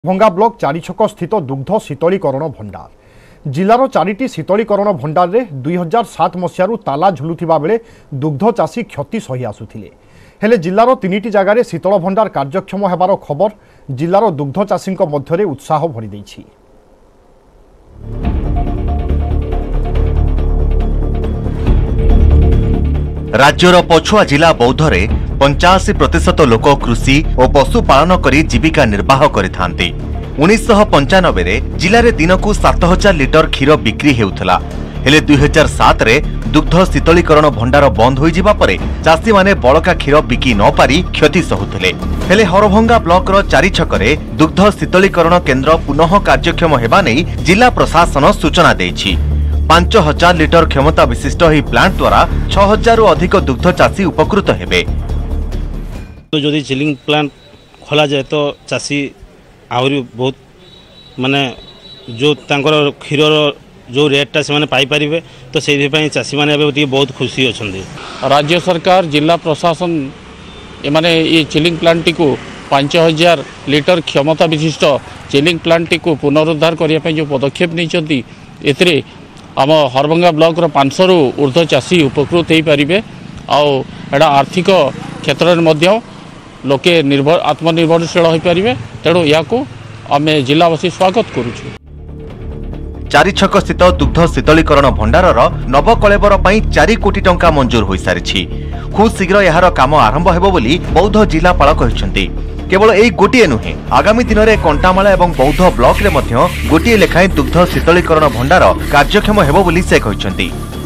भंगा ब्लॉक चारिछक स्थित दुग्ध शीतलीकरण भंडार जिलार चारिटी शीतलीकरण भंडार रे 2007 मसीह ताला झुलुथिबा बेले दुग्ध चाषी क्षति सही आसुथिले हेले जिलार 3टी जगार शीतल भंडार कार्यक्षम हेबार खबर जिलार दुग्ध चाषी मध्य उत्साह भरी दैछि। राज्यर पछुआ जिला बौद्धरे 85% लोक कृषि और पशुपालन करी जीविका निर्वाह करिथांती। 1995 रे जिले में दिन को 7000 लिटर क्षीर बिक्री हेउथला हेले 2007 रे दुग्ध शीतलीकरण भंडार बंद होई जिबा परे चाषी माने बळका क्षीर बिकी न पारी क्षति सहुथिले हेले हरभंगा ब्लॉक रो चारि छकरे दुग्ध शीतलीकरण केन्द्र पुनः कार्यक्षम हेबा नै जिला प्रशासन सूचना दैछि। 5000 लिटर क्षमता विशिष्ट ही प्लांट द्वारा 6000 रु अधिक दुग्ध चाषी उपकृत हेबे। तो जदि चिलिंग प्लांट खोला जाए तो चाषी आहरी बहुत माने जो तांकर क्षीर जो रेटा से पाई पारिबे तो से चाषी मैंने बहुत खुशी अच्छा। राज्य सरकार जिला प्रशासन एमाने ये चिलिंग प्लांट टी को 5000 लिटर क्षमता विशिष्ट चिलिंग प्लांट टी को पुनरुद्धार करने जो पदक्षेप नहीं एथिरे आम हरभंगा ब्लॉक रो 500 रु ऊर्ध्व चाषी उपकृत हो पारे आड़ा आर्थिक क्षेत्र में लोके आत्मनिर्भरशील हो पारे तेणु या आम जिलावासी स्वागत करुचु। चारिछक स्थित दुग्ध शीतलीकरण भंडार नवकलेबर 4 कोटी टंका मंजूर हो सारी खूब शीघ्र यार काम आरंभ हेबो बोली बौद्ध जिलापाल कहते। केवल यही गोटे नुहे आगामी दिन में कंटामाला और बौद्ध ब्लॉक में गोटे लेखाएं दुग्ध शीतलीकरण भंडार कार्यक्षम हेबो बोली से कहते।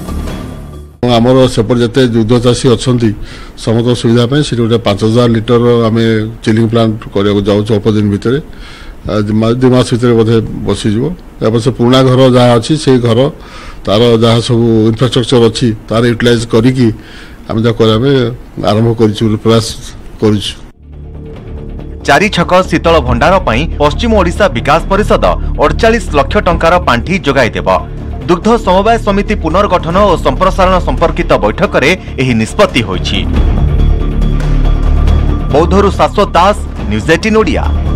आमर सेपट जिते दुग्ध चाषी अच्छा समस्त सुविधा गोटे 5000 लिटर आम चिलिंग प्लांट करने जाऊँ अल्प दिन भितर 2 मास भितर बोधे बसीज से पुराना घर जहाँ अच्छी से घर तार जहाँ सब इनफ्रास्ट्रक्चर अच्छी तार यूटिलाइज करी आम आरंभ कर प्रयास कर चारिछक शीतल भंडार पश्चिम ओडिशा विकास परिषद 48 लाख टंकार पांठी जोगाई देब। दुग्ध समवाय समिति पुनर्गठन और संप्रसारण संपर्कित बैठक में यह निष्पत्ति होइछि। बौद्धरू शाश्वत दास, न्यूज 18 ओडिया।